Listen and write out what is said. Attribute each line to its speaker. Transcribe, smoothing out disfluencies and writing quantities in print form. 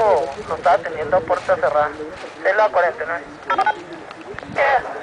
Speaker 1: lo está atendiendo a puerta cerrada. Es la 49.